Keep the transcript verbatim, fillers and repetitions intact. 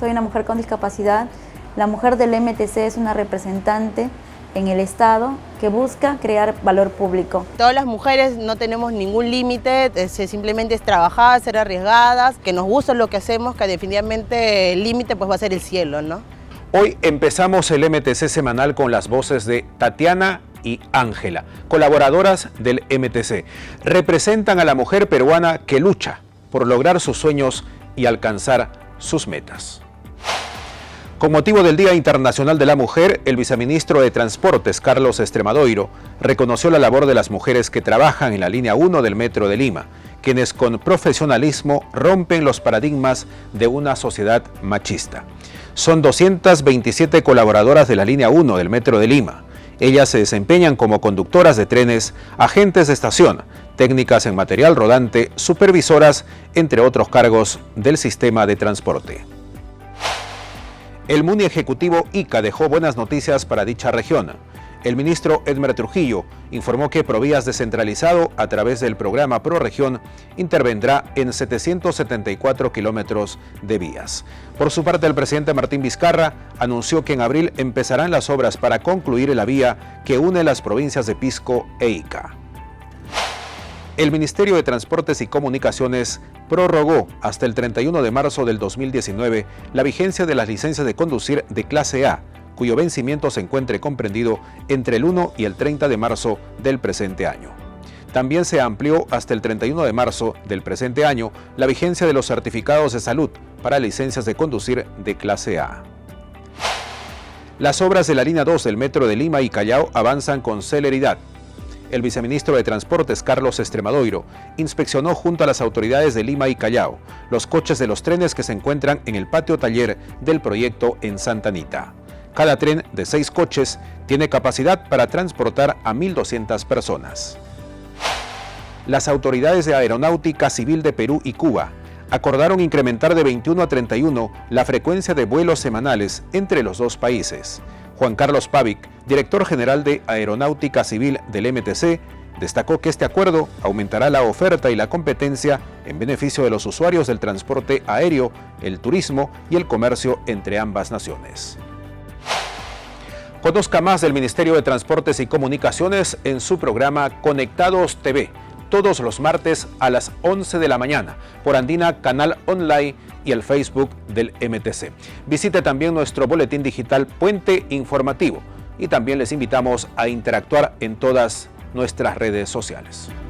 soy una mujer con discapacidad. La mujer del M T C es una representante en el Estado que busca crear valor público. Todas las mujeres no tenemos ningún límite, simplemente es trabajar, ser arriesgadas, que nos gusta lo que hacemos, que definitivamente el límite pues va a ser el cielo, ¿no? Hoy empezamos el M T C semanal con las voces de Tatiana y Ángela, colaboradoras del M T C. Representan a la mujer peruana que lucha por lograr sus sueños y alcanzar sus metas. Con motivo del Día Internacional de la Mujer, el viceministro de Transportes, Carlos Estremadoiro, reconoció la labor de las mujeres que trabajan en la línea uno del Metro de Lima, quienes con profesionalismo rompen los paradigmas de una sociedad machista. Son doscientas veintisiete colaboradoras de la línea uno del Metro de Lima. Ellas se desempeñan como conductoras de trenes, agentes de estación, técnicas en material rodante, supervisoras, entre otros cargos del sistema de transporte. El MUNI Ejecutivo Ica dejó buenas noticias para dicha región. El ministro Edmer Trujillo informó que Provías Descentralizado, a través del programa ProRegión, intervendrá en setecientos setenta y cuatro kilómetros de vías. Por su parte, el presidente Martín Vizcarra anunció que en abril empezarán las obras para concluir la vía que une las provincias de Pisco e Ica. El Ministerio de Transportes y Comunicaciones prorrogó hasta el treinta y uno de marzo del dos mil diecinueve la vigencia de las licencias de conducir de clase A, cuyo vencimiento se encuentre comprendido entre el uno y el treinta de marzo del presente año. También se amplió hasta el treinta y uno de marzo del presente año la vigencia de los certificados de salud para licencias de conducir de clase A. Las obras de la línea dos del Metro de Lima y Callao avanzan con celeridad. El viceministro de Transportes, Carlos Estremadoiro, inspeccionó junto a las autoridades de Lima y Callao los coches de los trenes que se encuentran en el patio taller del proyecto en Santa Anita. Cada tren de seis coches tiene capacidad para transportar a mil doscientas personas. Las autoridades de Aeronáutica Civil de Perú y Cuba acordaron incrementar de veintiuno a treinta y uno la frecuencia de vuelos semanales entre los dos países. Juan Carlos Pavic, director general de Aeronáutica Civil del M T C, destacó que este acuerdo aumentará la oferta y la competencia en beneficio de los usuarios del transporte aéreo, el turismo y el comercio entre ambas naciones. Conozca más del Ministerio de Transportes y Comunicaciones en su programa Conectados T V, todos los martes a las once de la mañana, por Andina Canal Online y el Facebook del M T C. Visite también nuestro boletín digital Puente Informativo y también les invitamos a interactuar en todas nuestras redes sociales.